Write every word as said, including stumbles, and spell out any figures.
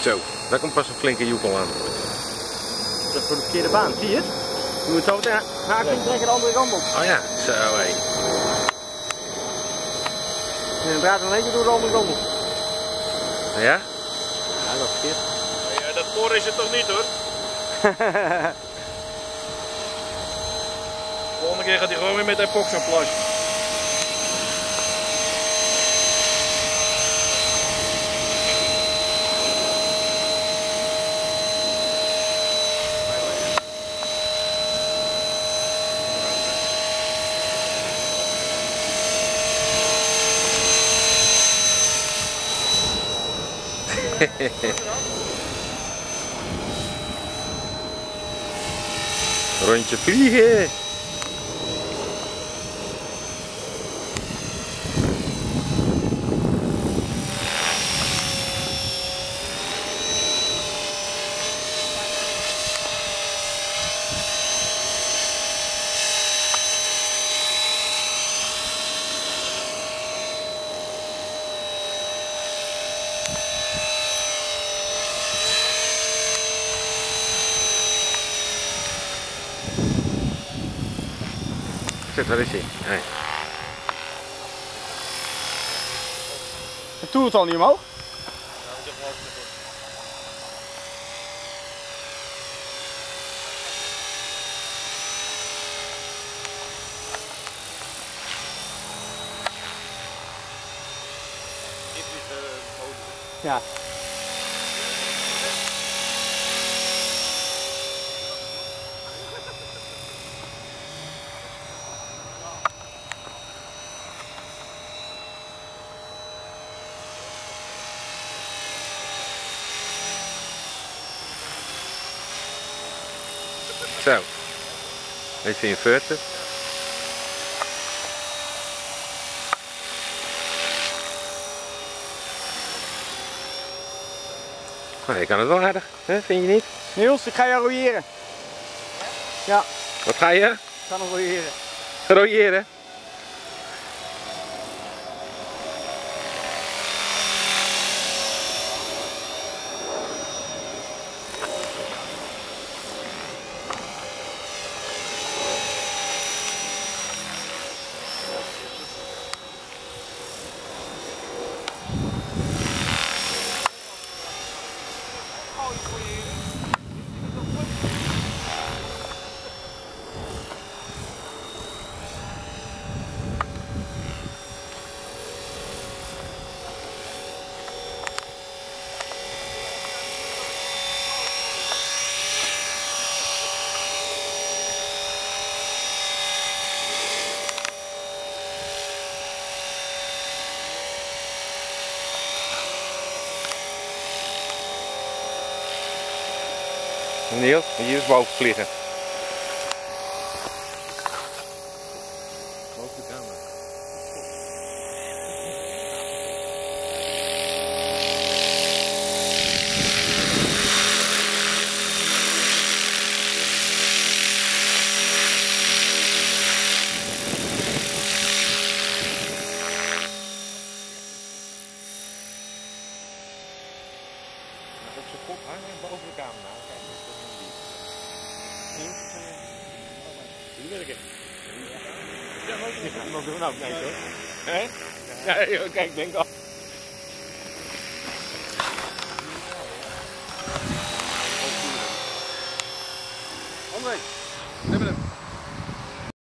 Zo, daar komt pas een flinke joekel aan. Dat is voor de verkeerde baan, zie je het? Je moet zo meteen haak nee. trekken de andere kant op. Oh ja, zo hé. En dan draait er een beetje door de andere kant op. Ja? Ja, dat is verkeerd. Ja, dat voor is het toch niet hoor? De volgende keer gaat hij gewoon weer met epoxy plassen. Rondje vliegen. Zit, waar is hij? Nee. En toen het al niet omhoog? Ja. Zo, even inverten. Maar je kan het wel aardig, hè? Vind je niet? Niels, ik ga jou royeren. Ja. Wat ga je? Ik ga nog royeren. Royeren? Niels, hier is boven vliegen. Boven de camera. Op zijn kop hangen boven de camera. Die werken. Ja, maar doen we nou kijken hoor. Hè? Ja, joh, kijk, denk al. André.